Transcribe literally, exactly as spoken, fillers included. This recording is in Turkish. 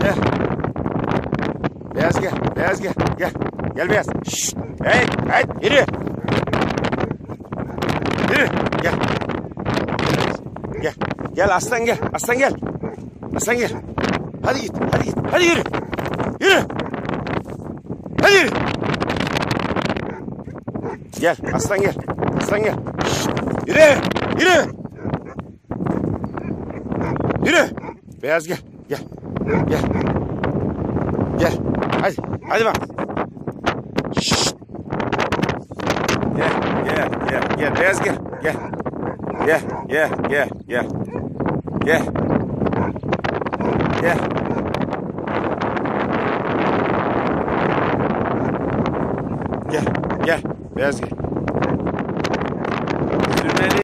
Gel. Beyaz gel. Beyaz gel. Gel. Gel beyaz. Şşt. Hey. Hey. Yürü. Yürü. Gel. Gel. Gel aslan gel. Aslan gel. Aslan gel. Hadi git. Hadi git. Hadi yürü. Yürü. Hadi yürü. Gel. Aslan gel. Aslan gel. Şşt. Yürü. Yürü. Yürü. Beyaz gel. Gel. Gel. Gel. Hadi. Hadi bak. Şşt. Gel. Gel. Gel. Gel. Beyaz gel. Gel. Gel. Gel. Gel. Gel. Gel. Gel. Gel. Gel. Beyaz gel. Sürmeli.